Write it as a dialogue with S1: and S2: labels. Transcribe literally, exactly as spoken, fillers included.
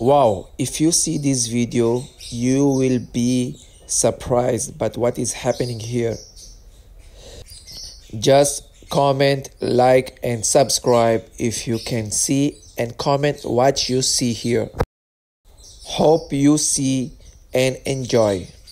S1: Wow, if you see this video, you will be surprised by what is happening here. Just comment, like, and subscribe if you can see, and comment what you see here. Hope you see and enjoy.